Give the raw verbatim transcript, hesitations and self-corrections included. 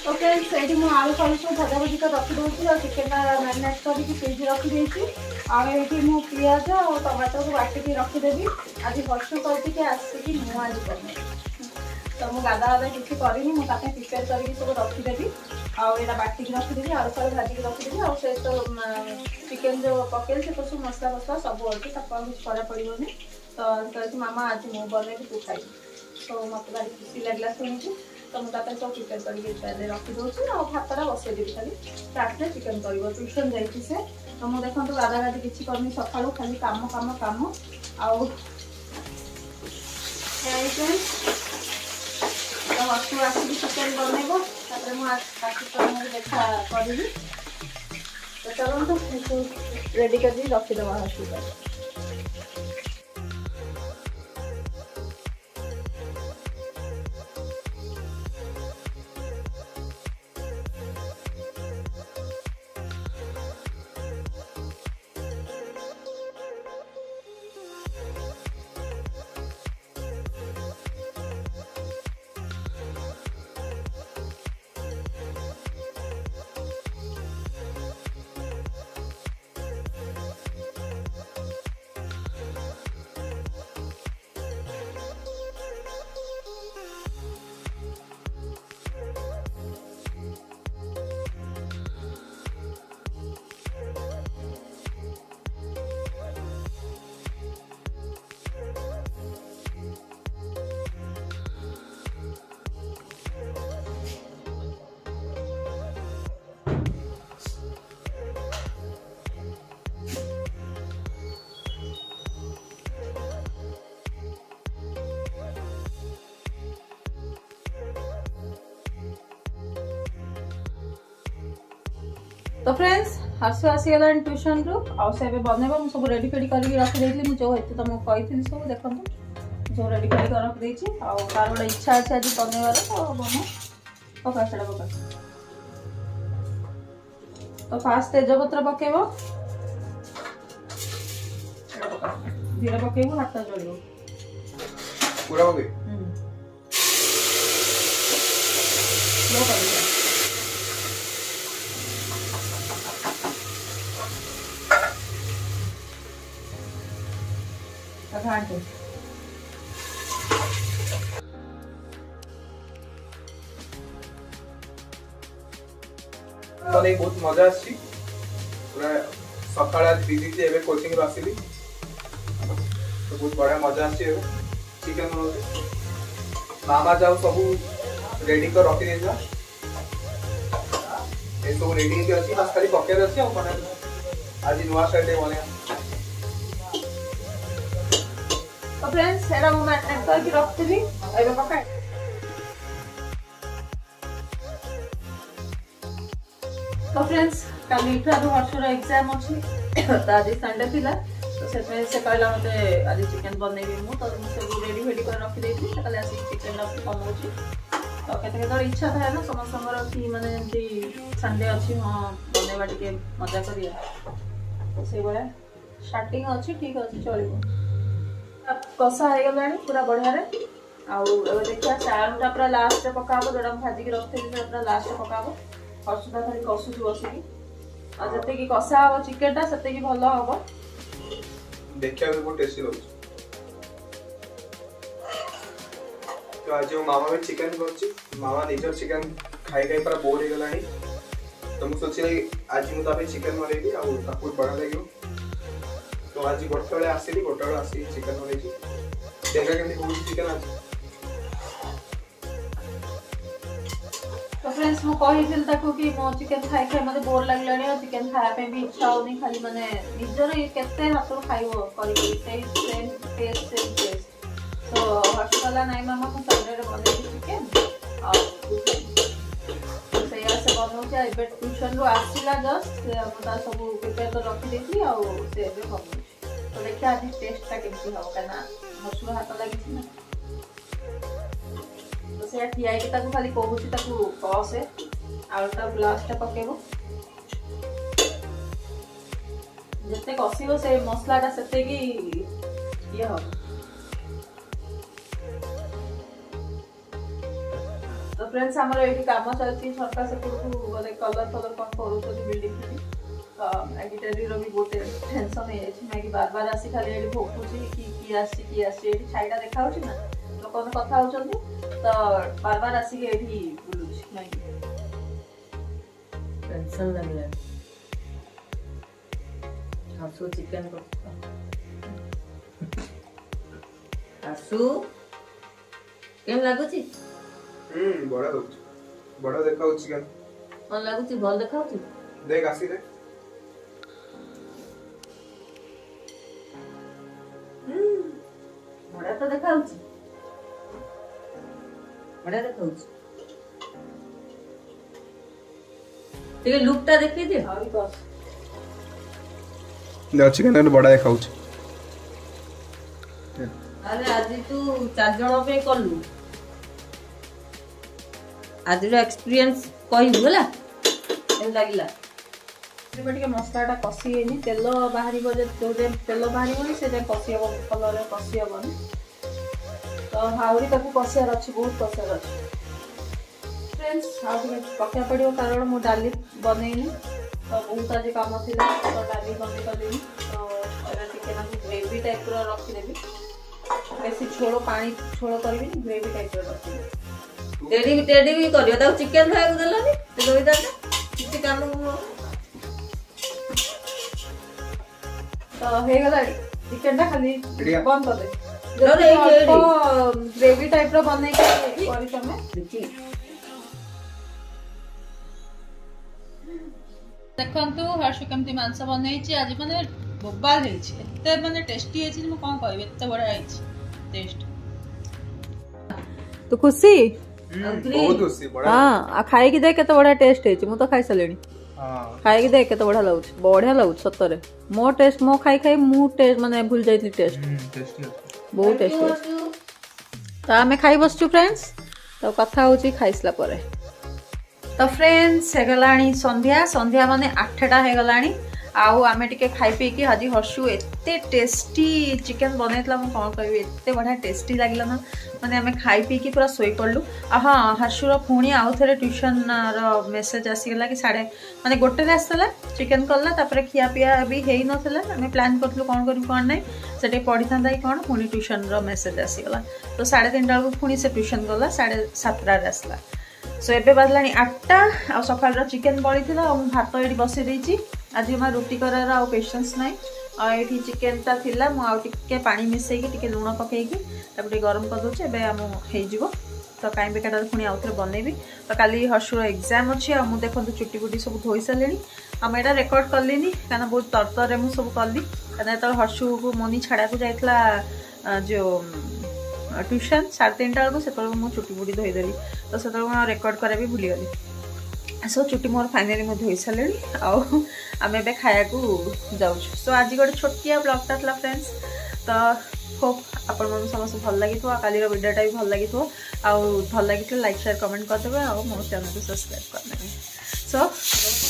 तो फ्रेंड्स ये मुझे आलू फालू सब भजा भजी कर रखी दूसरी और चिकेन मैरिनेट करके फ्रिज रखी देती आगे मु पिज और टमाटर को बाटिकी रखीदेवी आज वर्ष करके आसिक मुझे आज बन तो मुझे गाधा गाधा किसी करनी मुझे प्रिपेयर करके सब रखीदेवी आउ यहाँ बाटिकी रखीदेवी आलू फालू भाजिकी रखीदेवी और से तो चिकेन जो पकेल से तो सब मसला मसला सब अच्छे कुछ फरा पड़ोनी तो कहती मामा आज मुझे बनैबी तू खाई तो मत भारी खुशी लगला शुणी तो मुझे सब प्रिपेयर करके रखी दूसरी और भातटा बसईदेवी खाली रात चिकेन कर ट्यूशन जाइए से तो मुझे देखो गाधा गाधी किसी करनी सका खाली कम कम कम आउ हसू आसिक चिकेन बनइब मुझे देखा करी तो चलते रेडी कर रखीद हसू तो फ्रेंड्स हसु आसीगला ट्यूशन रु आउ से बनइब मुझे सब रेडी फेडी करके रखी जो हेतु तुमको कही सब देखो जो रेडी फेडी कर रखी तार गोटे इच्छा अच्छे आज बनइबार तो बन पका से पका तो फास्ट तेजपत्र पकेब धीरे पकेबू हाथ जल पूरा पके लो कर घाटे बहुत मजा आसी पूरा सकाळ आज बिजी थी एबे कोचिंग रो आसीली तो बहुत बड़ा मजा आसी एबे चिकन बनौती मामा जाओ सब रेडी कर रखी देजा ए सब रेडी के अछि बस खाली पकेर अछि और बना आज नवा स्टाइल बने तो फ्रेंड्स एरा मु मैरिनेट करके रखथिबी एबे पकाए तो फ्रेंड्स कल इठारू हर्षर एग्जाम अच्छी तो आज संडे थिला तो से से कहला मते आज चिकन बनैबी मु तो मु सब रेडी फेडी कर रखी देथि से कल आसी चिकन रखी बनौची तो केते केते इच्छा थाए ना समस्त संगर की माने एंती संडे अच्छी हां बनैबा टिके मजा करिया तो से बडा स्टार्टिंग अच्छी ठीक अच्छी चलिबो कषा हो गला पूरा बढ़िया आउ देखिए से आलूटा पूरा लास्ट पकाब जोड़ा भाजिक रखी पूरा लास्ट पकाब हसुटा खाली कषुच बसिकी और जिते कषा हम चिकेनटा से भल हम देखिए बहुत टेस्टी लगे तो आज मामा भी चिकन कर मामा निजर चिकन खाई खाई पूरा बोर हो गला तो मुझे सोचिली आज मुझे चिकन बनैबी आ बढ़िया लगे तो आज गोटे बेले आसिली गोटे बेले आसी चिकन बनैछि देखा केमती होउछि चिकन आज तो फ्रेंड्स मु कहिथिल ताको कि मो चिकन खाई खाई मते बोर लागलानी और चिकन खाया पे भी इच्छा होनी खाली माने निजर केते हाथ खाइबो करी same same taste same taste तो हॉस्पिटल नाइ मामा को संडे रे बने चिकन और से या से बनौ छै एबे ट्यूशन रो आसीला जस्ट से हमरा सब प्रिपेयर तो रखी देथि और से एबे बनौ तो देखिए आज टेस्ट केमती हम कहना हसुर हाथ लगी ना तो से ठिया के ताको खाली कहूची ताको कसे आलूटा लास्ट पकेबो जते कसिबो से मसलाटा सेते की ये हो तो तो फ्रेंड्स हमर एठी काम चलती सरकार से को गले कलर कलर कोन करू तो बिल्डिंग की तो एडिटरी रो भी बहुत टेंशन है एठी मैं कि बार बार आसी खाली एठी भोकुची कि की आसी की आसी एठी छाइडा देखाउ छी ना लोक कोन कथा होचंती तो बार बार आसी के एठी बुलुची मैं टेंशन लगला आसु चिकन को आसु केम लागुची हम्म बड़ा दो बड़ा देखाउ चिकन कोन लागुची भल देखाउची देख आसी रे हम्म बड़ा तो देखाउची बड़ा देखाउची ଟିକେ ଲୁକ୍ ଟା ଦେଖି ଦେ आरी बस ना चिकन ने बड़ा देखाउ छी अरे आज तू चार जण पे कलु आज रो एक्सपीरियंस कहू होला एम लागिला एबे टिके मसलाटा कसी हेनी तेल बाहरी बजे जो जे तेल बाहरी बनी से जे कसी हबो कलर रे कसी हबो तो हाउरी ताकू कसियार अछि बहुत कसियार अछि फ्रेंड्स हाउ टिके पक्का पड़ियो कारण मु डाली बनेनी तो बहुत आज काम थिला तो डाली बने कलिनी तो एबे टिके ना ग्रेवी टाइप रो रखि देबी बेसी छोड़ो पानी छोड़ो करबी ग्रेवी टाइप रो रखि टेडी टेडी भी करियो ता चिकन खाए को देलानी ते दोई दा किछि काम तो हे गला चिकन टा खाली बढ़िया। बंद कर दे नो रे ग्रेवी टाइप रो बनै के करी तमे देखी देखंतु हर्ष केमती मांस बनै छी आज माने बोबाल हे छी एते माने टेस्टी हे छी म कोन कहबे एते बड़ा हे छी टेस्ट तो खुशी बहुत खुशी बड़ा हां आ खाए की देख केते बड़ा टेस्ट हे छी मु तो खाइ सलेनी हां खाए की देख केते बड़ा लागछ बढ़िया लागछ सतरे मो टेस्ट मो खाई खाई मु टेस्ट माने भूल जाइती टेस्ट टेस्टी बहुत टेस्टी तो आमे खाई बसचु फ्रेंड्स तो कथा होची खाइसला परे तो फ्रेंड्स हेगलाणी संध्या संध्या माने आठटा हेगलाणी आउ आमे टिके खाई पी कि आज हर्षु एते टेस्टी चिकन बनेतला म कोन कहबी एते बढ़िया टेस्टी लागला ना माने आमे खाई पी कि पूरा सोई पड़लु आ हां हर्षुर पुणी आउ थरे ट्यूशन रो मेसेज आसी गेला कि साडे माने गोटे रे आस्तला चिकन करला तापरे खिया पिया भी हेई नथला आमे प्लान करथलु कोन करी कोन नै सेटे पढी थांदा कि कोन पुणी ट्यूशन रो मेसेज आसी गेला तो साढ़े तीन टा को पुणी से ट्यूशन गला साढ़े सात रे आसला सो एबे बाजलानी आठटा आ सकाळ रो चिकन बळी थिला आ भात एडी बसे देची आज हम रोटी करार आ पेशेंस नाही आ एठी चिकन ता थिला मु आ टिके पानी मिसई कि टिके लूण पकई कि तापटे गरम कर दोचे एबे हम हे जिवो तो काई बेकाटा पुणी आउथरे बनेबी तो काली हर्षुर एग्जाम अछि आ मु देखंतु चुट्टी गुटी सब धोई सलेनी हम एटा रेकॉर्ड करलिनी काना बहुत तरतर रे मु सब करली काना त हर्षु को मनी छाड़ा को जाइतला जो ट्यूशन साढ़े तीन टा को सेतल मु चुट्टी गुटी धोई देली तो सेतल मु रेकॉर्ड करे भी भूली गली सो चुट्टी मोर फाइनली मु धोई सलेनी आ आमे बे खाया को जाउ सो आज गोटे छोटिया ब्लॉग ता फ्रेंड्स तो होप आपण मन समस्त भल लगी तो काली रो वीडियोटा भी भल लगी तो आ भल लगी तो लाइक शेयर कमेंट कर देबे आ मोर चैनल को सब्सक्राइब कर देबे सो